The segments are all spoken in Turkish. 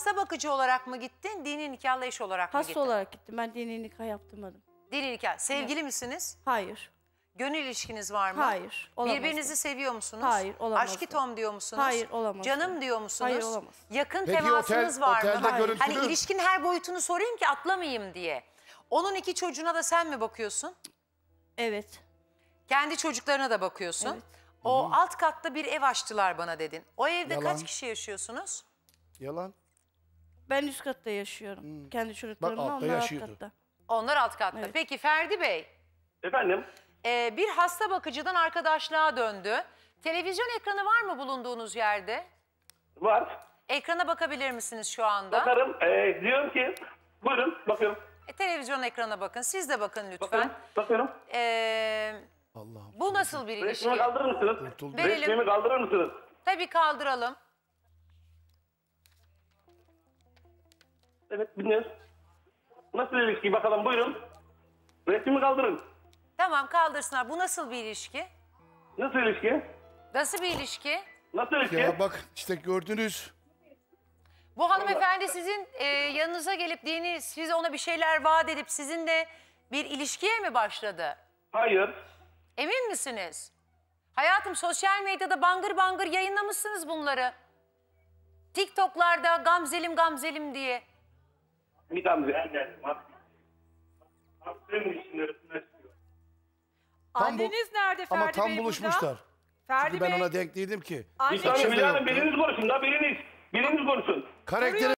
hasta bakıcı olarak mı gittin, dini nikahlı eş olarak mı gittin? Hasta olarak gittim. Ben dini nikah yaptırmadım. Dini nikah. Sevgili misiniz? Hayır. Gönül ilişkiniz var mı? Hayır. Olamaz. Birbirinizi seviyor musunuz? Hayır, olamaz. Aşkitom diyor musunuz? Hayır, olamaz. Canım diyor musunuz? Hayır, olamaz. Yakın Peki, temasınız var mı? otelde görüntülü... Hani ilişkinin her boyutunu sorayım ki atlamayayım diye. Onun 2 çocuğuna da sen mi bakıyorsun? Evet. Kendi çocuklarına da bakıyorsun. Evet. O alt katta bir ev açtılar bana dedin. O evde Yalan. kaç kişi yaşıyorsunuz? Yalan. Ben üst katta yaşıyorum. Kendi çocuklarımla, altta onlar alt yaşıyordu. katta. Onlar alt katta. Evet. Peki Ferdi Bey, Efendim? bir hasta bakıcıdan arkadaşlığa döndü. Televizyon ekranı var mı bulunduğunuz yerde? Var. Ekrana bakabilir misiniz şu anda? Bakarım. Diyorum ki buyurun bakıyorum. Televizyon ekrana bakın. Siz de bakın lütfen. Bakıyorum. Bakıyorum. Allah'ım. Bu nasıl bir ilişki? Resmimi kaldırır mısınız? Kurtuldum. Verelim. Resmimi kaldırır mısınız? Tabii kaldıralım. Evet dinliyoruz. Nasıl ilişki bakalım buyurun. Resmimi kaldırın. Tamam kaldırsınlar. Bu nasıl bir ilişki? Nasıl ilişki? Nasıl bir ilişki? Nasıl ilişki? Ya bak işte gördünüz. Bu hanımefendi sizin yanınıza gelip siz ona bir şeyler vaat edip sizinle bir ilişkiye mi başladı? Hayır. Emin misiniz? Hayatım sosyal medyada bangır bangır yayınlamışsınız bunları. TikTok'larda gamzelim gamzelim diye. Bir Gamze. Benim için Anneniz nerede Ferdi Ama tam Bey buluşmuşlar. burada? Ferdi Çünkü ben Bey. ona denk değildim ki. Anne- Bir saniye Saçım da Hülya Hanım yoktu. biriniz konuşun da biriniz. Biriniz konuşun. Karakteri...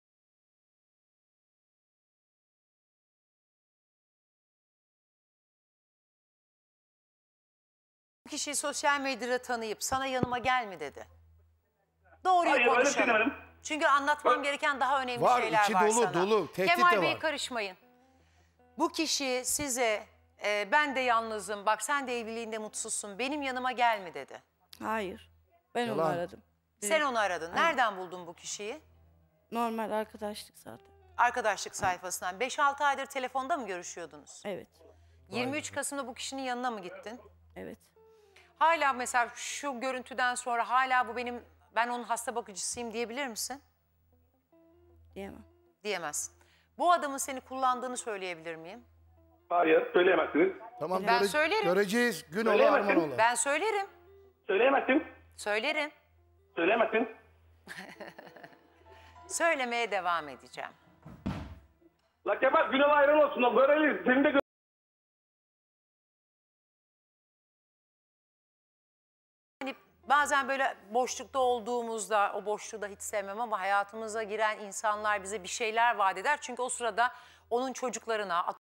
Bu kişiyi sosyal medyada tanıyıp sana yanıma gel mi dedi. Doğruyu Hayır öyle şey konuşalım. demedim. Çünkü anlatmam gereken daha önemli Var, şeyler içi var dolu, sana. dolu. Tehdit Kemal de Bey var. karışmayın. Bu kişi size ben de yalnızım, bak sen de evliliğinde mutsuzsun, benim yanıma gel mi dedi. Hayır. Ben onu Yalan. aradım. Sen onu aradın. Nereden buldun bu kişiyi? Normal arkadaşlık zaten. Arkadaşlık sayfasından. 5-6 aydır telefonda mı görüşüyordunuz? Evet. 23 Kasım'da bu kişinin yanına mı gittin? Evet. Hala mesela şu görüntüden sonra hala ben onun hasta bakıcısıyım diyebilir misin? Diyemem. Diyemezsin. Bu adamın seni kullandığını söyleyebilir miyim? Hayır söyleyemezsiniz. Tamam Ben söylerim. göreceğiz. Gün ola Söyleyemezsin. arman ola. Ben söylerim. Söyleyemezsin. Söylerim. Söyleyemezsin. Söylemeye devam edeceğim. La Kemal Günal ayran olsun. O görelim. Seni de Hani bazen böyle boşlukta olduğumuzda, o boşluğu da hiç sevmem ama hayatımıza giren insanlar bize bir şeyler vaat eder. Çünkü o sırada onun çocuklarına...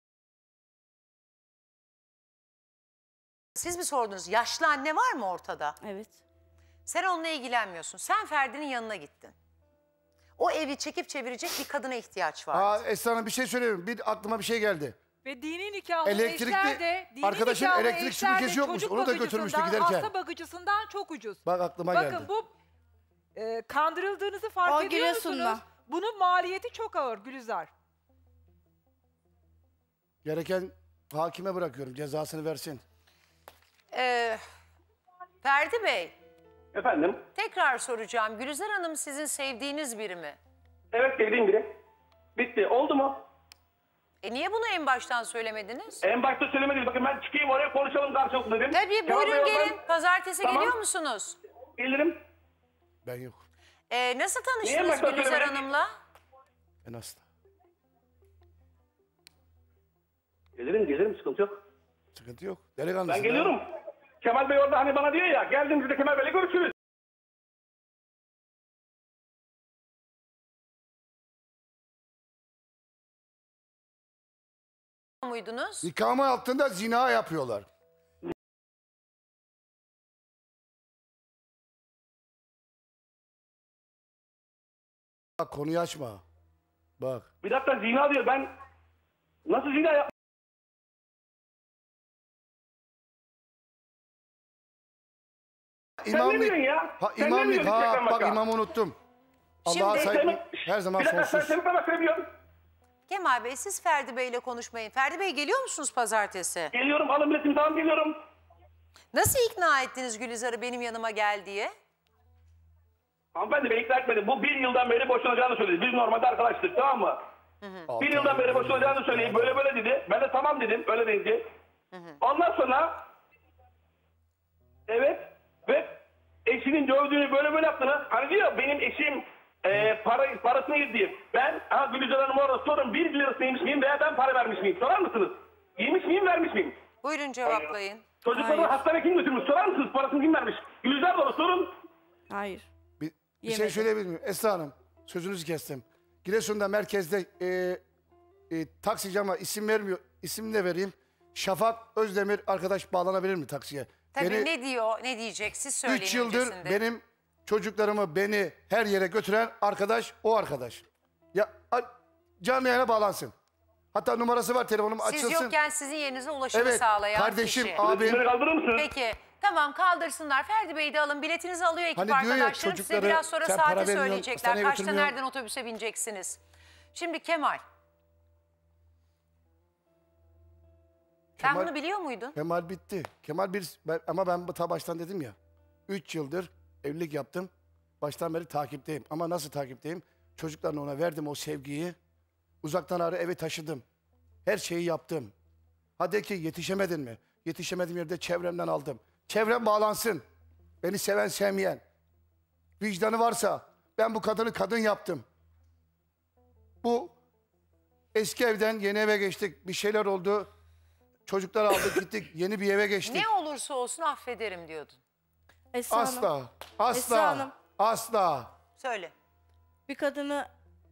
Siz mi sordunuz? Yaşlı anne var mı ortada? Evet. Sen onunla ilgilenmiyorsun. Sen Ferdi'nin yanına gittin. O evi çekip çevirecek bir kadına ihtiyaç var. Esra'nın bir şey söyleyeyim. Aklıma bir şey geldi. Ve dini nikahlı Elektrikli- eşler de, dini arkadaşın nikahlı elektrik eşler de süpürgesi yokmuş, çocuk onu da götürmüştü bakıcısından, giderken. hasta bakıcısından çok ucuz. Bak aklıma Bakın geldi. bu kandırıldığınızı fark O ediyor Giresun'da. musunuz? Bunun maliyeti çok ağır Gülizar. Gereken hakime bırakıyorum. Cezasını versin. Ferdi Bey, Efendim? tekrar soracağım. Gülizar Hanım sizin sevdiğiniz biri mi? Evet sevdiğim biri. Bitti. Oldu mu? Niye bunu en baştan söylemediniz? En başta söylemedim. Bakın ben çıkayım oraya konuşalım karşılıklı dedim. Tabii Kemal Bey buyurun oradan- gelin. Pazartesi Tamam. geliyor musunuz? Gelirim. Ben yok. Nasıl Niye tanıştınız baştan Gülizar söylemedin? Hanım'la? Ben hasta. Gelirim. Sıkıntı yok. Sıkıntı yok. Delikanlısın. Ben geliyorum. Kemal Bey orada hani bana diyor ya geldiğimizde Kemal Bey'le görüşürüz. Muydunuz? Nikahımın altında zina yapıyorlar. Bak konuyu açma. Bak. Bir dakika zina diyor. Ben nasıl zina yap? Sen ne diyorsun ya? Ha, Sen ne imamlık. diyorsun Ha, içeriden bak baka? imamı unuttum. Şimdi- Allah'a saygı her zaman Bir dakika sen sonsuz. seni de bakabiliyorsun. Kemal Bey siz Ferdi Bey'le konuşmayın. Ferdi Bey geliyor musunuz pazartesi? Geliyorum alın biletimi tamam geliyorum. Nasıl ikna ettiniz Gülizar'ı benim yanıma gel diye? Hanımefendi beni ikna etmedi. Bu 1 yıldan beri boşanacağını söyledi. Biz normalde arkadaştık, tamam mı? 1 yıldan beri boşanacağını söyleyip böyle dedi. Ben de tamam dedim öyle deyince. Ondan sonra evet ve eşinin dövdüğünü böyle yaptığını, hani diyor benim eşim parasını yedi. Ben Gülüzer Hanım orada sorun 1 lirası yemiş miyim veya ben para vermiş miyim? Sorar mısınız? Yemiş miyim, vermiş miyim? Buyurun cevaplayın. Çocukları hastaneye kim götürmüş? Sorar mısınız? Parasını kim vermiş? Gülüzer de sorun. Hayır. Bir şey Yemedim. söyleyebilir miyim? Esra Hanım, sözünüzü kestim. Giresun'da merkezde taksici ama isim vermiyor. İsim de vereyim. Şafak Özdemir arkadaş bağlanabilir mi taksiye? Tabii ne diyor, ne diyecek? Siz söyleyin 3 yıldır öncesinde. benim çocuklarımı, beni her yere götüren arkadaş o arkadaş. Ya canlı yayına bağlansın. Hatta numarası var, telefonum açılsın. Siz yokken sizin yerinize ulaşımı Evet, sağlayan kardeşim, kişi. abim. Beni kaldırır mısınız? Peki, tamam kaldırsınlar. Ferdi Bey'i de alın. Biletinizi alıyor ekip Hani diyor ya, arkadaşlarım. Size çocukları biraz sonra sen para saati vermiyorsun, söyleyecekler. hastaneye Kaçta götürmüyorsun. nereden otobüse bineceksiniz? Şimdi Kemal. Sen bunu biliyor muydun? Kemal bitti. Ama ben ta baştan dedim ya. 3 yıldır evlilik yaptım. Baştan beri takipteyim. Ama nasıl takipteyim? Çocuklarına ona verdim o sevgiyi. Uzaktan eve taşıdım. Her şeyi yaptım. Hadi ki yetişemedin mi? Yetişemediğim yerde çevremden aldım. Çevrem bağlansın. Beni seven sevmeyen. Vicdanı varsa ben bu kadını kadın yaptım. Bu eski evden yeni eve geçtik. Bir şeyler oldu. Çocuklar aldık gittik. Yeni bir eve geçtik. Ne olursa olsun affederim diyordun. Esra Hanım, Asla. Esra Asla. Hanım. Asla. Söyle. bir kadını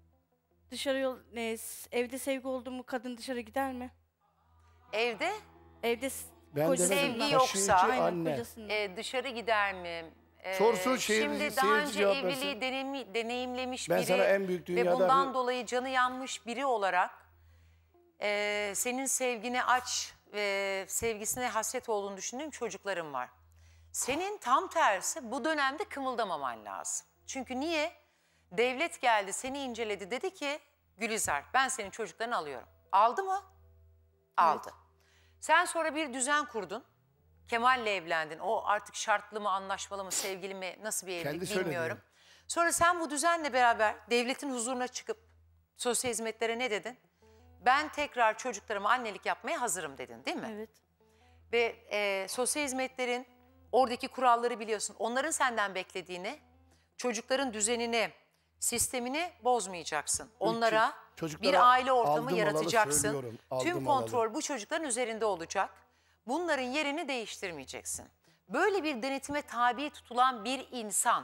evde sevgi oldu mu kadın dışarı gider mi? Evde Evde Ben kocasından. sevgi demedim, yoksa- taşıyıcı Aynen, anne. kocasından. dışarı gider mi? Sorsun, Şimdi daha seyirci önce cevap evliliği deneyimlemiş Ben biri sana en büyük ve dünyada bundan bir- dolayı canı yanmış biri olarak senin sevgini aç ve sevgisine hasret olduğunu düşündüğüm çocuklarım var. Senin tam tersi bu dönemde kımıldamaman lazım. Çünkü niye? Devlet geldi seni inceledi dedi ki Gülizar ben senin çocuklarını alıyorum. Aldı mı? Aldı. Sen sonra bir düzen kurdun. Kemal'le evlendin. O artık şartlı mı, anlaşmalı mı, sevgili mi, nasıl bir evlilik Kendi söyledi. bilmiyorum. Sonra sen bu düzenle beraber devletin huzuruna çıkıp sosyal hizmetlere ne dedin? Ben tekrar çocuklarıma annelik yapmaya hazırım dedin değil mi? Evet. Ve sosyal hizmetlerin oradaki kuralları biliyorsun. Onların senden beklediğini, çocukların düzenini, sistemini bozmayacaksın. Onlara çocuklara bir aile ortamı aldım alalı yaratacaksın. söylüyorum, Tüm aldım kontrol alalı. bu çocukların üzerinde olacak. Bunların yerini değiştirmeyeceksin. Böyle bir denetime tabi tutulan bir insan,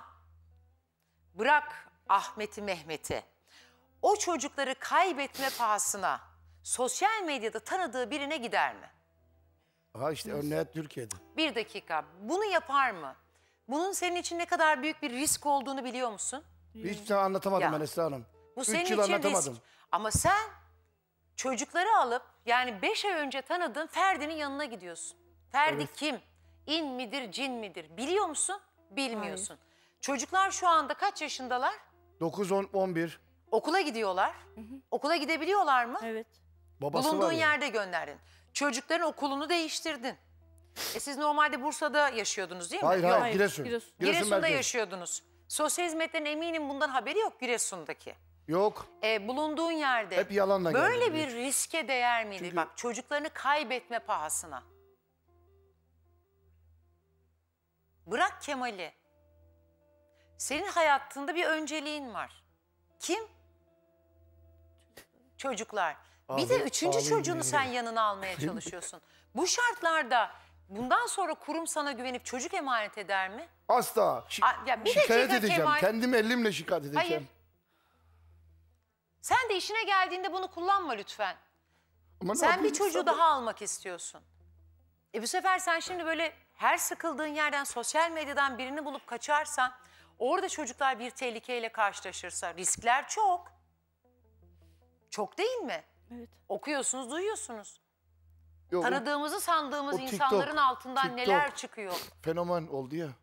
bırak Ahmet'i Mehmet'i, o çocukları kaybetme pahasına sosyal medyada tanıdığı birine gider mi? Ha işte örneğin Türkiye'de. Bir dakika, bunu yapar mı? Bunun senin için ne kadar büyük bir risk olduğunu biliyor musun? Hiç sana anlatamadım Ya. ben Esra Hanım. Bu 3 senin yıl için anlatamadım. risk. Ama sen çocukları alıp yani 5 ay önce tanıdığın Ferdi'nin yanına gidiyorsun. Ferdi kim? İn midir, cin midir? Biliyor musun? Bilmiyorsun. Çocuklar şu anda kaç yaşındalar? 9, 10, 11. Okula gidiyorlar. Okula gidebiliyorlar mı? Evet. Babası Bulunduğun var ya. yerde gönderdin. Çocukların okulunu değiştirdin. Siz normalde Bursa'da yaşıyordunuz değil mi? Hayır, Yok. hayır, Giresun. Giresun. Giresun'da merkez. yaşıyordunuz. Sosyal hizmetlerin eminim bundan haberi yok Giresun'daki. Yok. Bulunduğun yerde Hep yalanla böyle geldi. bir riske değer miydi? Çünkü- Bak çocuklarını kaybetme pahasına. Bırak Kemal'i. Senin hayatında bir önceliğin var. Kim? Çocuklar. Bir de Abi, üçüncü abi çocuğunu benim. sen yanına almaya çalışıyorsun. Bu şartlarda bundan sonra kurum sana güvenip çocuk emanet eder mi? Asla. Ya bir Şikayet dakika edeceğim. Kemal. Kendim elimle şikayet edeceğim. Hayır. Sen de işine geldiğinde bunu kullanma lütfen. Ama ne Sen bir yapayım çocuğu sana? daha almak istiyorsun. Bu sefer sen şimdi böyle her sıkıldığın yerden sosyal medyadan birini bulup kaçarsan orada çocuklar bir tehlikeyle karşılaşırsa riskler çok. Çok değil mi? Evet. Okuyorsunuz, duyuyorsunuz. Yok, Tanıdığımızı sandığımız o TikTok, insanların altından TikTok. neler çıkıyor. fenomen oldu ya.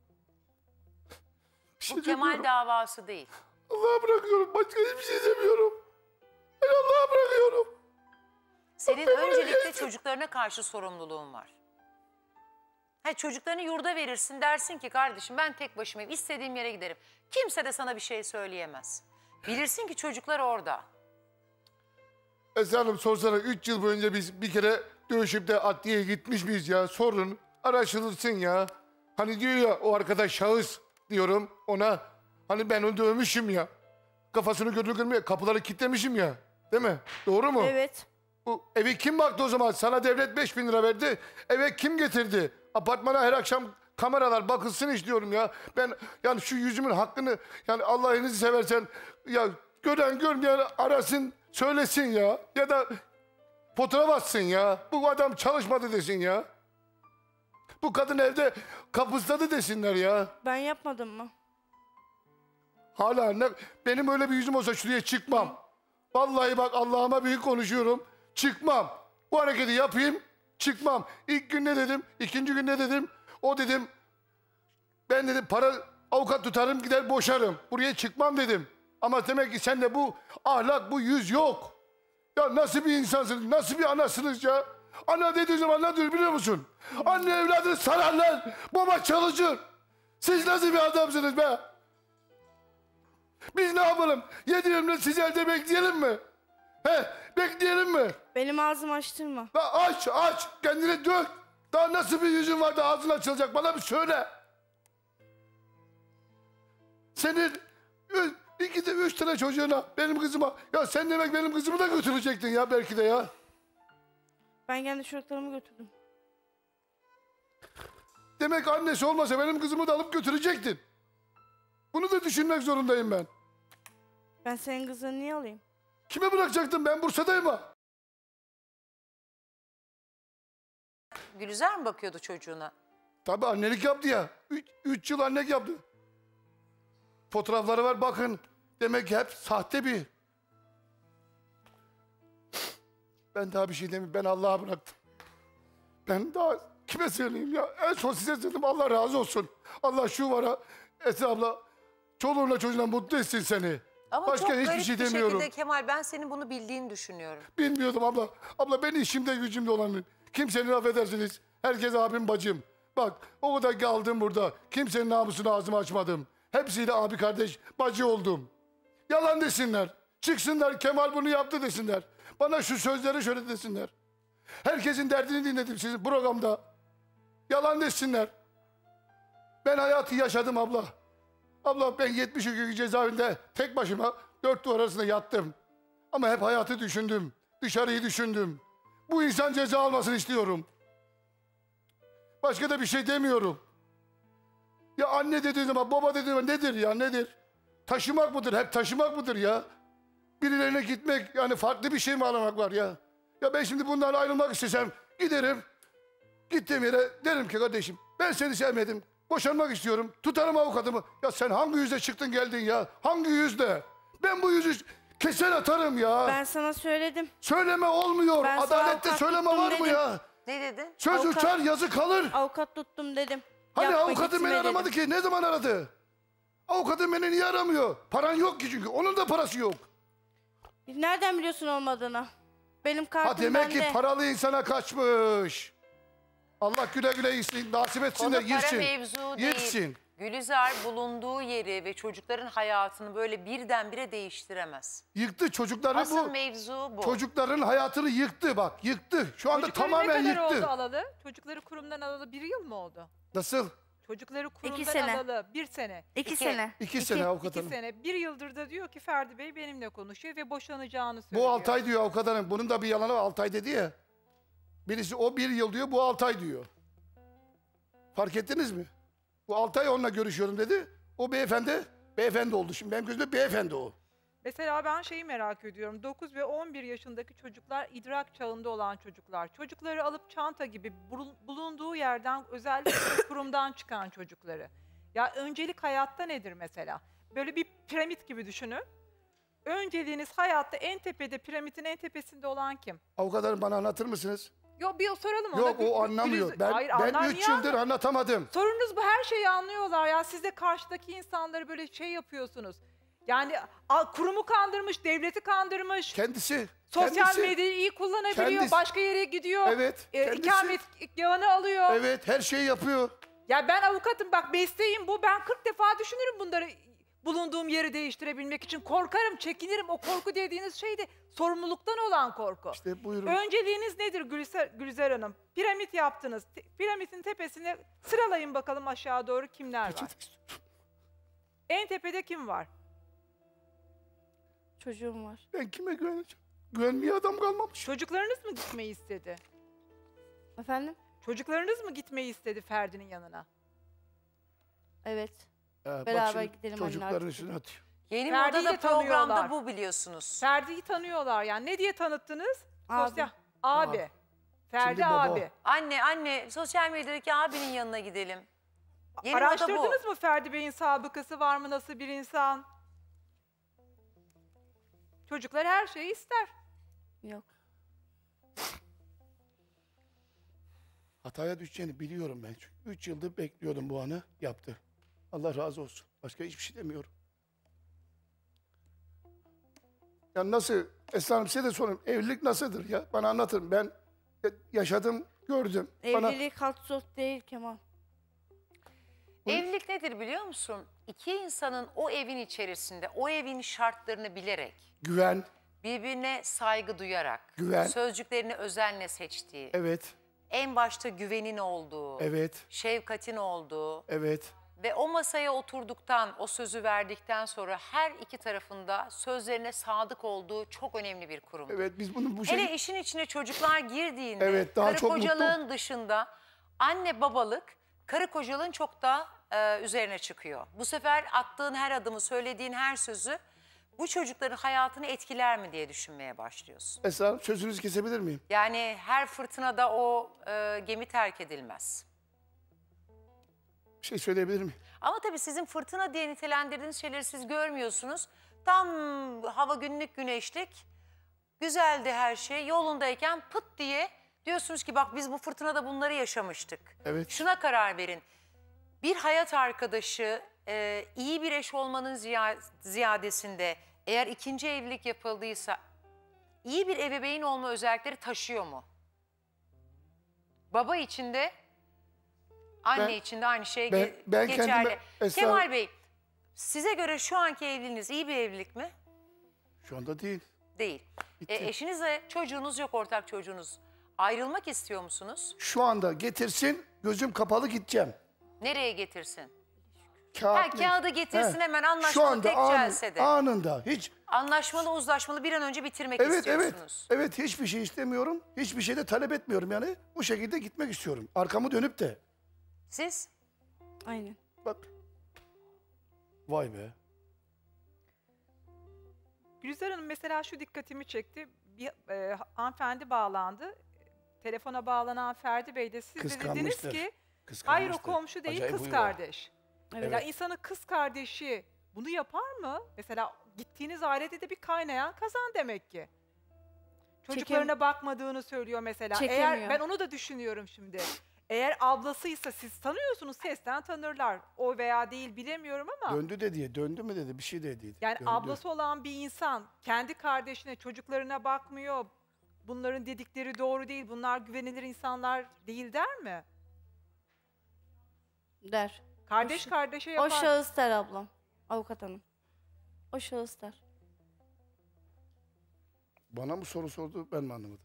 Bir şey Bu Kemal demiyorum. davası değil. Allah'a bırakıyorum. Başka hiçbir şey demiyorum. Ben Allah'a bırakıyorum. Senin öncelikle çocuklarına karşı sorumluluğun var. Çocuklarını yurda verirsin, dersin ki kardeşim ben tek başımayım, istediğim yere giderim. Kimse de sana bir şey söyleyemez. Bilirsin ki çocuklar orada. Esra Hanım sorsana 3 yıl boyunca biz bir kere dövüşüp de adliyeye gitmiş miyiz ya? Sorun, araştırılsın ya. Hani diyor ya o arkadaş şahıs diyorum ona. Hani ben onu dövmüşüm ya. Kafasını gözünü kırmaya kapıları kilitlemişim ya. Değil mi? Doğru mu? Evet. Bu eve kim baktı o zaman? Sana devlet 5.000 lira verdi. Eve kim getirdi? Apartmana her akşam kameralar bakılsın istiyorum ya. Ben yani şu yüzümün hakkını yani Allah'ını seversen ya gören görmeyen arasın söylesin ya. Ya da fotoğraf atsın ya. Bu adam çalışmadı desin ya. Bu kadın evde kapısladı desinler ya. Ben yapmadım mı? Hala ne, benim öyle bir yüzüm olsa şuraya çıkmam. Vallahi bak Allah'ıma büyük konuşuyorum. Çıkmam. Bu hareketi yapayım. Çıkmam. İlk gün ne dedim? İkinci gün ne dedim? O dedim. Ben dedim avukat tutarım gider boşarım. Buraya çıkmam dedim. Ama demek ki sende bu ahlak, bu yüz yok. Ya nasıl bir insansınız? Nasıl bir anasınız ya? Ana dediği zaman ne diyor biliyor musun? Anne evladını sararlar. Baba çalışır. Siz nasıl bir adamsınız be? Biz ne yapalım? 7 yıldır sizi evde bekleyelim mi? He, bekleyelim mi? Benim ağzımı açtırma. La aç, kendini dök. Daha nasıl bir yüzün var da ağzın açılacak bana bir söyle. Senin 2 de 3 tane çocuğuna, benim kızıma. Ya sen demek benim kızımı da götürecektin ya belki de ya. Ben kendi çocuklarımı götürdüm. Demek annesi olmasa benim kızımı da alıp götürecektin. Bunu da düşünmek zorundayım ben. Ben senin kızını niye alayım? Kime bırakacaktım ben Bursa'dayım ha? Gülizar mı bakıyordu çocuğuna? Tabii annelik yaptı ya. 3 yıl annelik yaptı. Fotoğrafları var bakın. Demek ki hep sahte bir. Ben daha bir şey demeyeyim. Ben Allah'a bıraktım. Ben daha kime söyleyeyim ya? En son size söyledim. Allah razı olsun. Allah şu vara Esra abla çoluğunla çocuğuna mutlu etsin seni. Ama Başka çok hiçbir garip şey bir demiyorum. şekilde Kemal ben senin bunu bildiğini düşünüyorum. Bilmiyordum abla. Abla ben işimde gücümde olan kimsenin affedersiniz. Herkes abim bacım. Bak o kadar kaldım burada. Kimsenin namusunu ağzımı açmadım. Hepsiyle abi kardeş bacı oldum. Yalan desinler. Çıksınlar Kemal bunu yaptı desinler. Bana şu sözleri şöyle desinler. Herkesin derdini dinledim sizin programda. Yalan desinler. Ben hayatı yaşadım abla. Abla ben 72 gün cezaevinde tek başıma 4 duvar arasında yattım. Ama hep hayatı düşündüm. Dışarıyı düşündüm. Bu insan ceza almasını istiyorum. Başka da bir şey demiyorum. Ya anne dediğin zaman, baba dediğin zaman nedir ya nedir? Taşımak mıdır? Hep taşımak mıdır ya? Birilerine gitmek yani farklı bir şey mi aramak var ya? Ya ben şimdi bundan ayrılmak istesem giderim. Gittiğim yere derim ki kardeşim ben seni sevmedim. Boşanmak istiyorum. Tutarım avukatımı. Ya sen hangi yüzle çıktın geldin ya? Hangi yüzle? Ben bu yüzü keser atarım ya. Ben sana söyledim. Söyleme olmuyor. Ben sana Adalette avukat söyleme tuttum var mı dedim. ya? Ne dedin? Söz Avukat- uçar yazı kalır. Avukat tuttum dedim. Hani Yapma, avukatım gitme beni dedim. aramadı ki? Ne zaman aradı? Avukatım beni niye aramıyor? Paran yok ki çünkü. Onun da parası yok. Nereden biliyorsun olmadığını? Benim kartım Ha demek bende. ki paralı insana kaçmış. Allah güle güle iyisin, nasip etsin Konu de para girsin. mevzu değil. Girsin. Gülizar bulunduğu yeri ve çocukların hayatını böyle birdenbire değiştiremez. Yıktı çocukları Asıl bu. mevzu bu. Çocukların hayatını yıktı bak. Yıktı. Şu anda Çocukları tamamen ne kadar yıktı. oldu alalı? Çocukları kurumdan alalı 1 yıl mı oldu? Nasıl? Çocukları kurumdan sene. alalı 1 sene. 2 sene. 2 sene avukat 2 hanım. sene. 1 yıldır da diyor ki Ferdi Bey benimle konuşuyor ve boşanacağını söylüyor. Bu 6 ay diyor avukat hanım. Bunun da bir yalanı var. 6 ay dedi ya. Birisi o 1 yıl diyor, bu 6 ay diyor. Fark ettiniz mi? Bu 6 ay onunla görüşüyorum dedi. O beyefendi oldu. Şimdi benim gözümde beyefendi o. Mesela ben şeyi merak ediyorum. 9 ve 11 yaşındaki çocuklar idrak çağında olan çocuklar. Çocukları alıp çanta gibi bulunduğu yerden özellikle kurumdan çıkan çocukları. Ya öncelik hayatta nedir mesela? Böyle bir piramit gibi düşünün. Önceliğiniz hayatta en tepede, piramidin en tepesinde olan kim? Avukat hanım bana anlatır mısınız? Yok bir soralım ona. Yok o anlamıyor. Hayır, Ben anlar 3 niye yıldır anlatamadım. Sorunuz bu, her şeyi anlıyorlar ya. Siz de karşıdaki insanları böyle şey yapıyorsunuz. Yani kurumu kandırmış, devleti kandırmış. Kendisi. Sosyal Kendisi- medyayı iyi kullanabiliyor. kendisi- Başka yere gidiyor. Evet, kendisi- İkamet yağını alıyor. Evet, her şeyi yapıyor. Ya ben avukatım, bak mesleğim bu. Ben 40 defa düşünürüm bunları, bulunduğum yeri değiştirebilmek için. Korkarım, çekinirim. O korku dediğiniz şey de sorumluluktan olan korku. İşte buyurun. Önceliğiniz nedir Gülizar Hanım? Piramit yaptınız. Piramidin tepesine sıralayın bakalım aşağı doğru kimler var? En tepede kim var? Çocuğum var. Ben kime güveneceğim? Güvenmeye adam kalmamış. Çocuklarınız mı gitmeyi istedi? Efendim? Çocuklarınız mı gitmeyi istedi Ferdi'nin yanına? Evet. Bak Beraber şimdi gidelim anne çocukların artık. üstüne atıyor. Yeni Ferdi'yi modada de tanıyorlar. programda bu biliyorsunuz. Ferdi'yi tanıyorlar yani. Ne diye tanıttınız? Abi. Sosyal... Abi. Ferdi Şimdi baba. abi. Anne sosyal medyadaki abinin yanına gidelim. Yeni moda bu. Araştırdınız mı Ferdi Bey'in sabıkası var mı? Nasıl bir insan? Çocuklar her şeyi ister. Yok. Hataya düşeceğini biliyorum ben. Çünkü 3 yıldır bekliyordum bu anı. Yaptı. Allah razı olsun. Başka hiçbir şey demiyorum. Ya nasıl? Esra Hanım size de sorayım. Evlilik nasıldır ya? Bana anlatın. Ben yaşadım, gördüm. Bana Evlilik haksız değil Kemal. Evlilik nedir biliyor musun? İki insanın o evin içerisinde, o evin şartlarını bilerek, güven, birbirine saygı duyarak, Güven. sözcüklerini özenle seçtiği, evet, en başta güvenin olduğu, evet, şefkatin olduğu evet. ve o masaya oturduktan, o sözü verdikten sonra her iki tarafında sözlerine sadık olduğu çok önemli bir kurumdur. Evet, biz bunu bu Hele şekilde... işin içine çocuklar girdiğinde Evet, daha karı çok kocalığın dışında anne babalık karı kocalığın çok da üzerine çıkıyor. Bu sefer attığın her adımı, söylediğin her sözü bu çocukların hayatını etkiler mi diye düşünmeye başlıyorsun. Esra Hanım sözünüzü kesebilir miyim? Yani her fırtınada o gemi terk edilmez. Bir şey söyleyebilir miyim? Ama tabii sizin fırtına diye nitelendirdiğiniz şeyleri siz görmüyorsunuz. Tam hava günlük güneşlik, güzeldi her şey. Yolundayken pıt diye diyorsunuz ki bak biz bu fırtınada bunları yaşamıştık. Evet. Şuna karar verin. Bir hayat arkadaşı iyi bir eş olmanın ziyadesinde eğer ikinci evlilik yapıldıysa iyi bir ebeveyn olma özellikleri taşıyor mu? Baba için de anne için de aynı şey ben geçerli. kendime- Esra- Kemal Bey, size göre şu anki evliliğiniz iyi bir evlilik mi? Şu anda değil. Değil. Bitti. Eşinizle çocuğunuz yok, ortak çocuğunuz. Ayrılmak istiyor musunuz? Şu anda getirsin, gözüm kapalı gideceğim. Nereye getirsin? Kağıt Kağıdı getirsin hemen Şu anlaşmalı anda tek celsede. anında hiç... Anlaşmalı, uzlaşmalı bir an önce bitirmek Evet, evet, istiyorsunuz. evet hiçbir şey istemiyorum. Hiçbir şey de talep etmiyorum yani. Bu şekilde gitmek istiyorum. Arkamı dönüp de. Siz? Aynen. Bak. Vay be. Gülizar Hanım mesela şu dikkatimi çekti. Bir hanımefendi bağlandı. Telefona bağlanan Ferdi Bey de siz de dediniz Kıskanmıştır. ki hayır o Kıskanmıştır. komşu değil Acayip kız huyu var. kardeş. Evet. Ya insanın kız kardeşi bunu yapar mı? Mesela gittiğiniz ailede de bir kaynayan kazan demek ki. Çocuklarına bakmadığını söylüyor mesela. Eğer Çekemiyor. ben onu da düşünüyorum şimdi. Eğer ablasıysa siz tanıyorsunuz, sesten tanırlar. O veya değil bilemiyorum ama. Döndü de diye. Döndü mü dedi. Bir şey dediydi. Yani Döndü. ablası olan bir insan kendi kardeşine, çocuklarına bakmıyor. Bunların dedikleri doğru değil, bunlar güvenilir insanlar değil der mi? Der. Kardeş kardeşe yapar. O şahıs der ablam. Avukat hanım. O şahıs der. Bana mı soru sordu ben mi anlamadım?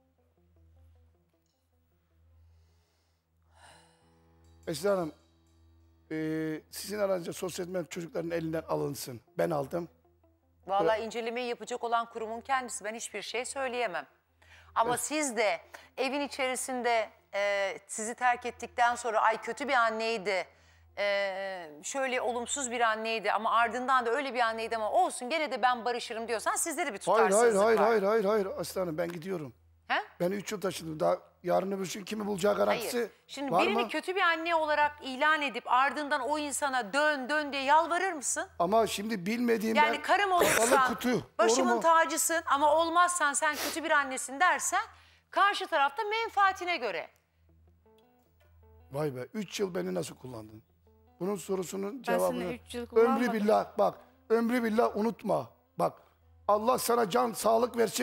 Esra Hanım, sizin aranızda sosyal medya çocukların elinden alınsın. Ben aldım. Vallahi incelemeyi yapacak olan kurumun kendisi. Ben hiçbir şey söyleyemem. Ama siz de evin içerisinde sizi terk ettikten sonra ay kötü bir anneydi, şöyle olumsuz bir anneydi ama ardından da öyle bir anneydi ama olsun gene de ben barışırım diyorsan sizde de bir tutarsızlık Hayır Aslı Hanım ben gidiyorum. He? Ben 3 yıl taşıdım. Daha yarın öbür gün kimi bulacağı garantisi Hayır. Şimdi var birini mı? kötü bir anne olarak ilan edip ardından o insana dön diye yalvarır mısın? Ama şimdi bilmediğim Yani ben... karım Kapalı olursan, kutu. Doğru başımın mu? tacısın ama olmazsan sen kötü bir annesin dersen karşı tarafta menfaatine göre. Vay be 3 yıl beni nasıl kullandın? Bunun sorusunun Ben cevabını... seni 3 yıl Ömrü kullanmadım. billah bak. Ömrü billah unutma. Bak Allah sana can sağlık versin.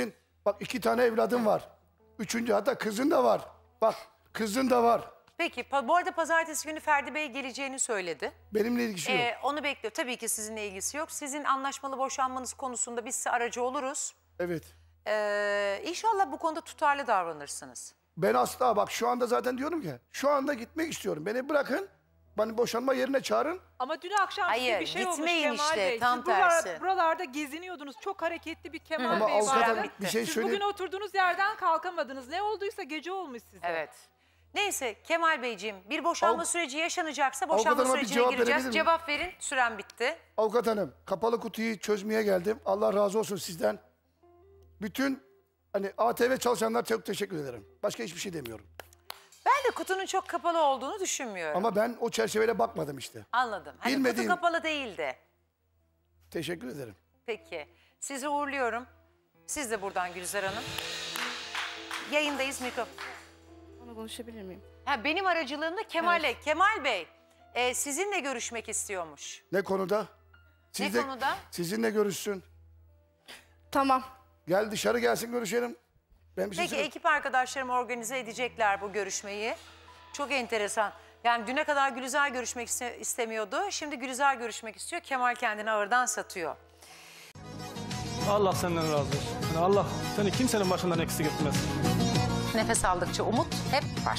Bak 2 tane evladım var. 3. hatta kızın da var. Bak kızın da var. Peki bu arada pazartesi günü Ferdi Bey geleceğini söyledi. Benimle ilgisi yok. Onu bekliyor. Tabii ki sizinle ilgisi yok. Sizin anlaşmalı boşanmanız konusunda biz size aracı oluruz. Evet. İnşallah bu konuda tutarlı davranırsınız. Ben asla bak şu anda zaten diyorum ki şu anda gitmek istiyorum. Beni bırakın. Beni boşanma yerine çağırın. Ama dün akşam size Hayır, bir şey olmuş gitmeyin Kemal işte, Bey. tam Siz tersi. buralarda geziniyordunuz. Çok hareketli bir Kemal Ama Bey avukat vardı. hanım bir şey Siz söyleyeyim. bugün oturduğunuz yerden kalkamadınız. Ne olduysa gece olmuş size. Evet. Neyse Kemal Beyciğim bir boşanma süreci yaşanacaksa boşanma Avukat hanıma bir sürecine cevap gireceğiz. verebilir miyim? Cevap verin. Süren bitti. Avukat hanım kapalı kutuyu çözmeye geldim. Allah razı olsun sizden. Bütün hani ATV çalışanlar çok teşekkür ederim. Başka hiçbir şey demiyorum. Ben de kutunun çok kapalı olduğunu düşünmüyorum. Ama ben o çerçeveyle bakmadım işte. Anladım. Hani Bilmediğim- kutu kapalı değildi. Teşekkür ederim. Peki. Sizi uğurluyorum. Siz de buradan Gülizar Hanım. Yayındayız mikrofon. Onu konuşabilir miyim? Ha, benim aracılığımda Kemal'e. Kemal Bey sizinle görüşmek istiyormuş. Ne konuda? Ne konuda? Sizinle görüşsün. Tamam. Gel dışarı gelsin görüşelim. Ben bir şey Peki söyleyeyim. ekip arkadaşlarım organize edecekler bu görüşmeyi. Çok enteresan. Yani düne kadar Gülizar görüşmek istemiyordu. Şimdi Gülizar görüşmek istiyor. Kemal kendini ağırdan satıyor. Allah senden razı olsun. Yani Allah seni kimsenin başından eksik etmez. Nefes aldıkça umut hep var.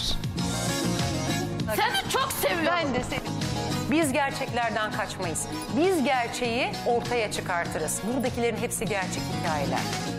Seni çok seviyorum. Ben de seni. Biz gerçeklerden kaçmayız. Biz gerçeği ortaya çıkartırız. Buradakilerin hepsi gerçek hikayeler.